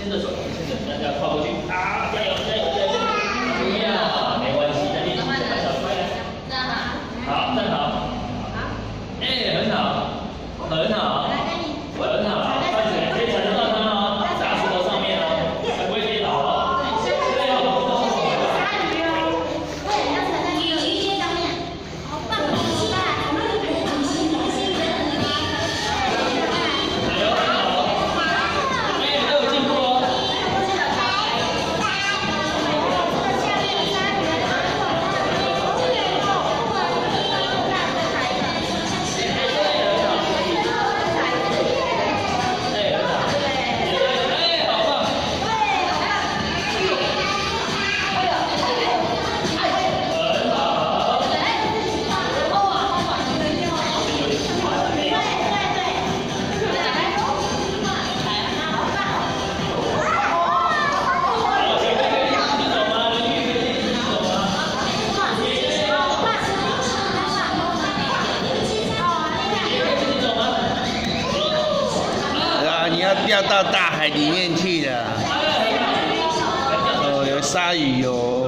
牵着手，那这样跨过去啊！加油，加油，加油！不要，没关系，再练习一下，小摔。站好。好，站好。好。哎，很好，很好，很好。快点，可以踩得到它哦，砸石头上面哦，才不会跌倒哦。加油！ 鲨鱼哦，对，要踩在鱼线上面。好棒，很期待。 你要掉到大海里面去了。哦，有鲨鱼哦。